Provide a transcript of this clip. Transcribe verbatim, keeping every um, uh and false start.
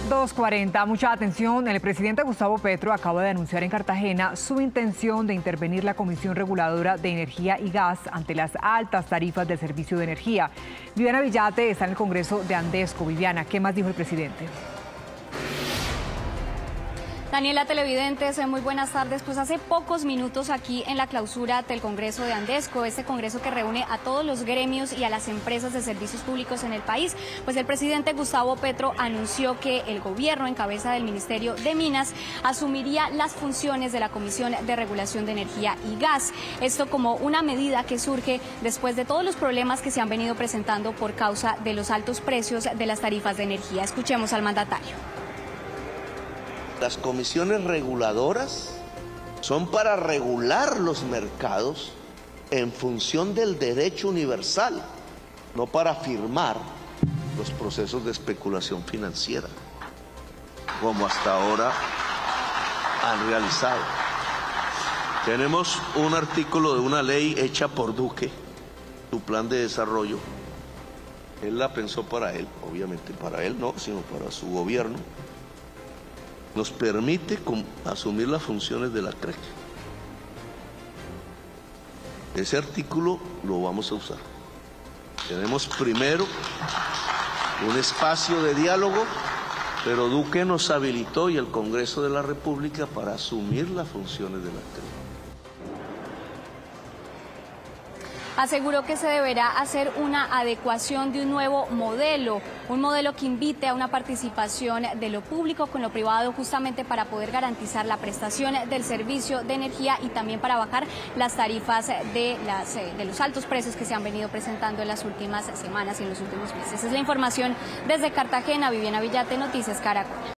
dos cuarenta, mucha atención. El presidente Gustavo Petro acaba de anunciar en Cartagena su intención de intervenir la Comisión Reguladora de Energía y Gas ante las altas tarifas del servicio de energía. Viviana Villate está en el Congreso de Andesco. Viviana, ¿qué más dijo el presidente? Daniela, televidentes, muy buenas tardes. Pues hace pocos minutos aquí en la clausura del Congreso de Andesco, este congreso que reúne a todos los gremios y a las empresas de servicios públicos en el país, pues el presidente Gustavo Petro anunció que el gobierno, en cabeza del Ministerio de Minas, asumiría las funciones de la Comisión de Regulación de Energía y Gas. Esto como una medida que surge después de todos los problemas que se han venido presentando por causa de los altos precios de las tarifas de energía. Escuchemos al mandatario. Las comisiones reguladoras son para regular los mercados en función del derecho universal, no para firmar los procesos de especulación financiera, como hasta ahora han realizado. Tenemos un artículo de una ley hecha por Duque, su plan de desarrollo. Él la pensó para él, obviamente para él no, sino para su gobierno. Nos permite asumir las funciones de la C R E C. Ese artículo lo vamos a usar. Tenemos primero un espacio de diálogo, pero Duque nos habilitó y el Congreso de la República para asumir las funciones de la C R E C. Aseguró que se deberá hacer una adecuación de un nuevo modelo, un modelo que invite a una participación de lo público con lo privado, justamente para poder garantizar la prestación del servicio de energía y también para bajar las tarifas de, las, de los altos precios que se han venido presentando en las últimas semanas y en los últimos meses. Es la información desde Cartagena. Viviana Villate, Noticias Caracol.